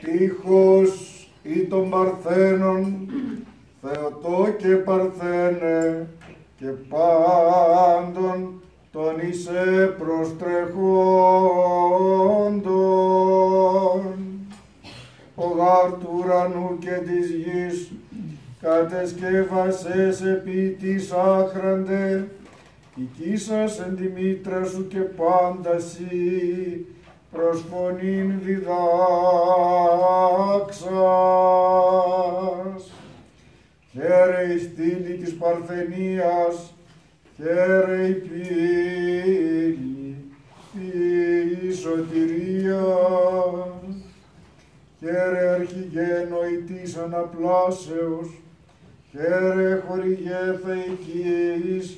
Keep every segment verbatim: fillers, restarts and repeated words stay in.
Τείχος ή των Παρθένων, Θεοτό και Παρθένε, και πάντων τον είσαι προστρεχόντων. Ο γάρ του ουρανού και της γης, κατεσκεύασες επί της άχραντε, οικίσας εν τη μήτρα σου και πάντα σοι, προς φωνήν διδάξας. Χαίρε η στήλη της Παρθενίας, χαίρε η πύλη, η σωτηρίας. Χαίρε αρχιγένοητης αναπλάσεως, χαίρε χορηγέ θεϊκής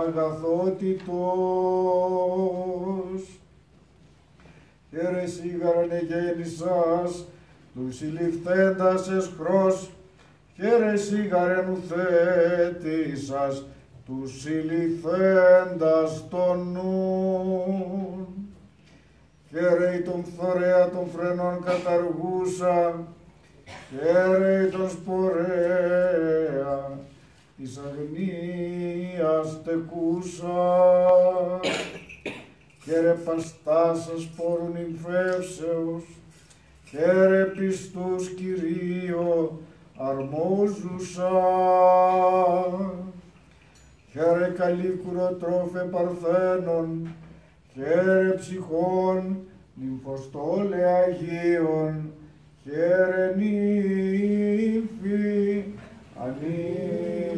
αγαθότητος. Χαίρε σίγαραν εγέννησας, τους συλληφθέντας εσχρός, χαίρε σίγαρεν ουθέτησας, τους συλληφθέντας των νουν. Χαίρε τον φθορέα των φρενών καταργούσα, χαίρε τον σπορέα της αγνίας τεκούσα. Χαίρε παστάσας πόρουν νυμφεύσεως, χαίρε πιστούς Κυρίω αρμόζουσα. Χαίρε καλή κουροτρόφε Παρθένων, χαίρε ψυχών νυμφοστόλε Αγίων, χαίρε νύμφη ανή.